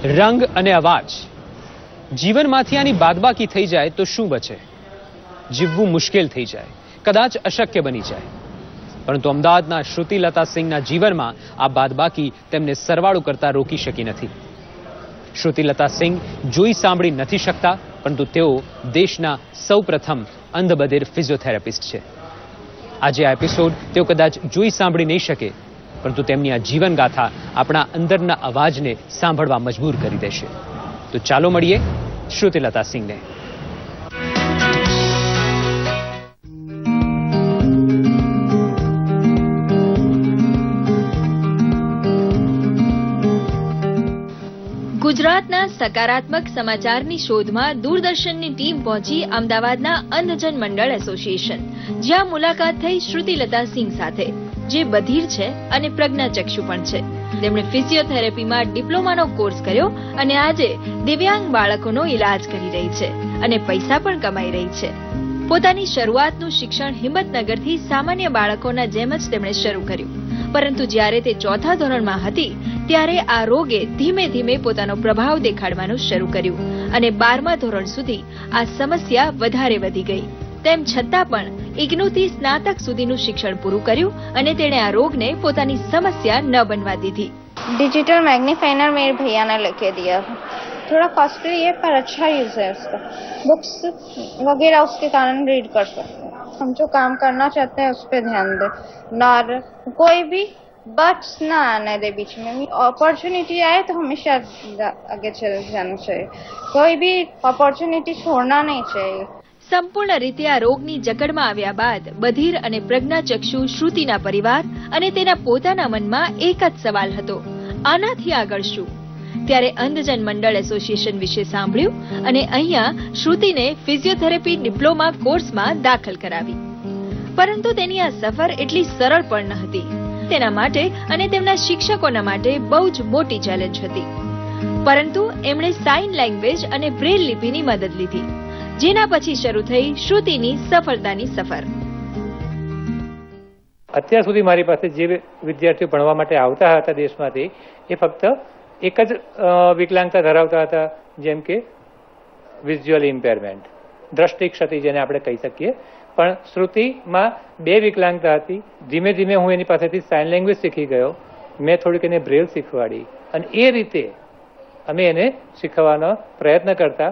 રંગ અને અવાજ જીવનમાંથી આની બાદબાકી થઈ જાય તો શું બચે? જીવવું મુશ્કેલ થઈ જાય, કદાચ અશક્ય બની જાય. પરંતુ અમદાવાદના શ્રુતિલતા સિંહના જીવનમાં આ બાદબાકી તેમને સરવાળો કરતા રોકી શકી નથી. શ્રુતિલતા સિંહ જોઈ સાંભળી નથી શકતા, પરંતુ તેઓ દેશના સૌપ્રથમ અંધબધિર ફિઝિયોથેરાપિસ્ટ છે. આજે આ એપિસોડ તેઓ કદાચ જોઈ સાંભળી નહીં શકે, પરંતુ તેમની આ જીવનગાથા આપણા અંદરના અવાજને સાંભળવા મજબૂર કરી દેશે. તો ચાલો મળીએ શ્રુતિલતા સિંહને. ગુજરાતના સકારાત્મક સમાચારની શોધમાં દૂરદર્શનની ટીમ પહોંચી અમદાવાદના અંધજન મંડળ એસોસિએશન, જ્યાં મુલાકાત થઈ શ્રુતિલતા સિંહ સાથે, જે બધિર છે અને પ્રજ્ઞાચક્ષુ પણ છે. તેમણે ફિઝિયોથેરાપીમાં ડિપ્લોમાનો કોર્સ કર્યો અને આજે દિવ્યાંગ બાળકોનો ઇલાજ કરી રહી છે અને પૈસા પણ કમાઈ રહી છે. પોતાની શરૂઆતનું શિક્ષણ હિંમતનગરથી સામાન્ય બાળકોના જેમ જ તેમણે શરૂ કર્યું. પરંતુ જ્યારે તે ચોથા ધોરણમાં હતી ત્યારે આ રોગે ધીમે ધીમે પોતાનો પ્રભાવ દેખાડવાનું શરૂ કર્યું અને 12મા ધોરણ સુધી આ સમસ્યા વધારે વધી ગઈ. તેમ છતાં પણ ઇગ્નુથી સ્નાતક સુધીનું શિક્ષણ પૂરું કર્યું અને તેણે આ રોગને પોતાની સમસ્યા ન બનવા દીધી. डिजिटल मैग्नीफाइनर मेरे भैया ने लेके दिया था. थोड़ा कॉस्टली है पर अच्छा यूज है उसका. बुक्स वगैरह उसके कारण रीड कर सकते हैं. हम जो काम करना चाहते हैं उस पर ध्यान दें और कोई भी बट्स ना आने दे बीच में. अपॉर्चुनिटी आए तो हमेशा आगे चल जाना चाहिए. कोई भी अपॉर्चुनिटी छोड़ना नहीं चाहिए. સંપૂર્ણ રીતે આ રોગની જકડમાં આવ્યા બાદ બધિર અને પ્રજ્ઞાચક્ષુ શ્રુતિના પરિવાર અને તેના પોતાના મનમાં એક જ સવાલ હતો, આનાથી આગળ શું? ત્યારે અંધજન મંડળ એસોસિએશન વિશે સાંભળ્યું અને અહીંયા શ્રુતિને ફિઝિયોથેરાપી ડિપ્લોમા કોર્સમાં દાખલ કરાવી. પરંતુ તેની આ સફર એટલી સરળ પણ ન હતી. તેના માટે અને તેમના શિક્ષકોના માટે બહુ જ મોટી ચેલેન્જ હતી. પરંતુ એમણે સાઇન લેંગ્વેજ અને બ્રેલ લિપિની મદદ લીધી, જેના પછી શરૂ થઈ શ્રુતિની સફળતાની સફર. અત્યાર સુધી મારી પાસે જે વિદ્યાર્થીઓ ભણવા માટે આવતા હતા દેશમાંથી, એ ફક્ત એક જ વિકલાંગતા ધરાવતા હતા, જેમ કે વિઝ્યુઅલ ઇમ્પેરમેન્ટ, દ્રષ્ટિ ક્ષતિ જેને આપણે કહી શકીએ. પણ શ્રુતિમાં 2 વિકલાંગતા હતી. ધીમે ધીમે હું એની પાસેથી સાઇન લેંગ્વેજ શીખી ગયો. મેં થોડીક એને બ્રેલ શીખવાડી અને એ રીતે અમે એને શીખવવાનો પ્રયત્ન કરતા.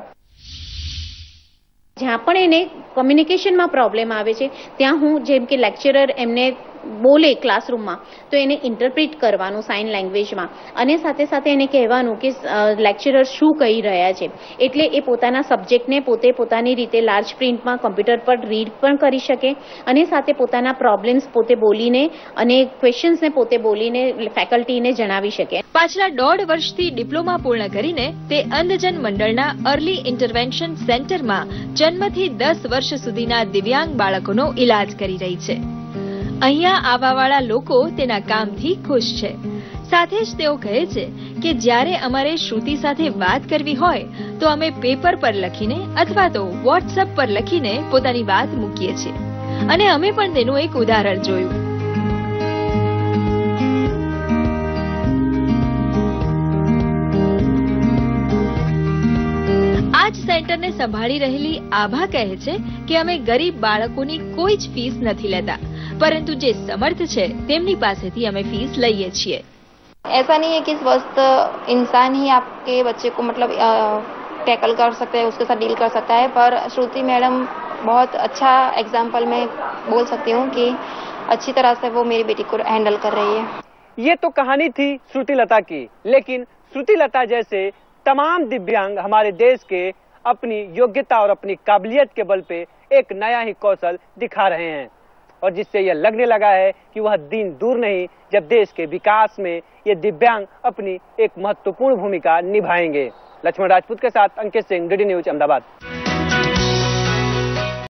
જ્યાં પણ એને કમ્યુનિકેશનમાં પ્રોબ્લેમ આવે છે ત્યાં હું જેમ કે લેક્ચરર એમને બોલે ક્લાસરૂમમાં તો એને ઇન્ટરપ્રિટ કરવાનું સાઇન લેંગ્વેજમાં અને સાથે સાથે એને કહેવાનું કે લેક્ચરર શું કહી રહ્યા છે. એટલે એ પોતાના સબ્જેક્ટને પોતે પોતાની રીતે લાર્જ પ્રિન્ટમાં કમ્પ્યુટર પર રીડ પણ કરી શકે અને સાથે પોતાના પ્રોબ્લેમ્સ પોતે બોલીને અને ક્વેશ્ચન્સને પોતે બોલીને ફેકલ્ટીને જણાવી શકે. પાછલા 1.5 વર્ષથી ડિપ્લોમા પૂર્ણ કરીને તે અંધજન મંડળના અર્લી ઇન્ટરવેન્શન સેન્ટરમાં જન્મથી 10 વર્ષ સુધીના દિવ્યાંગ બાળકોનો ઇલાજ કરી રહી છે. અહીંયા આવવાવાળા લોકો તેના કામથી ખુશ છે. સાથે જ તેઓ કહે છે કે જ્યારે અમારે શ્રુતિ સાથે વાત કરવી હોય તો અમે પેપર પર લખીને અથવા તો વોટ્સએપ પર લખીને પોતાની વાત મૂકીએ છીએ અને અમે પણ તેનું એક ઉદાહરણ જોયું. આ જ સેન્ટરને સંભાળી રહેલી આભા કહે છે કે અમે ગરીબ બાળકોની કોઈ જ ફીસ નથી લેતા, परंतु जे समर्थ है तेमनी पासेथी हमें फीस लईए छिए. ऐसा नहीं है कि स्वस्थ इंसान ही आपके बच्चे को मतलब टैकल कर सकते हैं, उसके साथ डील कर सकता है. पर श्रुति मैडम बहुत अच्छा एग्जाम्पल मैं बोल सकती हूँ कि अच्छी तरह से वो मेरी बेटी को हैंडल कर रही है. ये तो कहानी थी श्रुतिलता की, लेकिन श्रुतिलता जैसे तमाम दिव्यांग हमारे देश के अपनी योग्यता और अपनी काबिलियत के बल पे एक नया ही कौशल दिखा रहे हैं और जिससे यह लगने लगा है कि वह दिन दूर नहीं जब देश के विकास में ये दिव्यांग अपनी एक महत्वपूर्ण भूमिका निभाएंगे. लक्ष्मण राजपूत के साथ अंकित सिंह, डीडी न्यूज, अहमदाबाद.